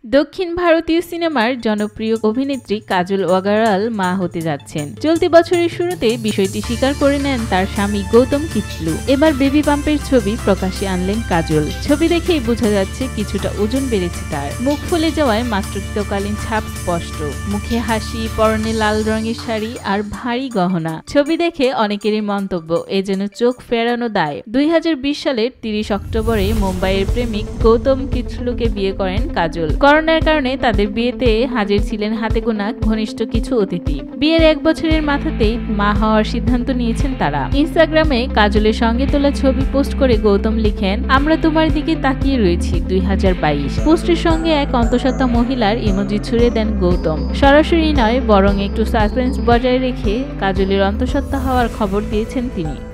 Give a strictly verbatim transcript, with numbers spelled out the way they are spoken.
দক্ষিণ ভারতীয় সিনেমার জনপ্রিয় অভিনেত্রী কাজল ওয়াগরাল মা হতে যাচ্ছেন। চলতি বছরের শুরুতে বিষয়টি স্বীকার করে নেন তার স্বামী গৌতম কিচলু। এবার বেবি বাম্পের ছবি প্রকাশ্যে আনলেন কাজল। ছবি দেখেই বোঝা যাচ্ছে কিছুটা ওজন বেড়েছে তার। মুখ ফুলে যাওয়ায় মাতৃত্বকালীন ছাপ স্পষ্ট। মুখে হাসি, পরনে লাল রঙের শাড়ি আর ভারী গহনা। ছবি দেখে অনেকেরই মন্তব্য, এ যেন চোখ ফেরানো দায়। দুই হাজার বিশ সালের তিরিশ অক্টোবরে মুম্বাইয়ের প্রেমিক গৌতম কিচলুকে বিয়ে করেন কাজল। করোনার কারণে তাদের বিয়েতে হাজির ছিলেন হাতে গোনা ঘনিষ্ঠ কিছু অতিথি। বিয়ের এক বছরের মাথাতেই মা হওয়ার সিদ্ধান্ত নিয়েছেন তারা। ইনস্টাগ্রামে কাজলের সঙ্গে তোলা ছবি পোস্ট করে গৌতম লিখেন, আমরা তোমার দিকে তাকিয়ে রয়েছি দুই হাজার বাইশ। পোস্টের সঙ্গে এক অন্তঃসত্ত্বা মহিলার ইমোজি ছুড়ে দেন গৌতম। সরাসরি নয়, বরং একটু সাসপেন্স বজায় রেখে কাজলের অন্তঃসত্ত্বা হওয়ার খবর দিয়েছেন তিনি।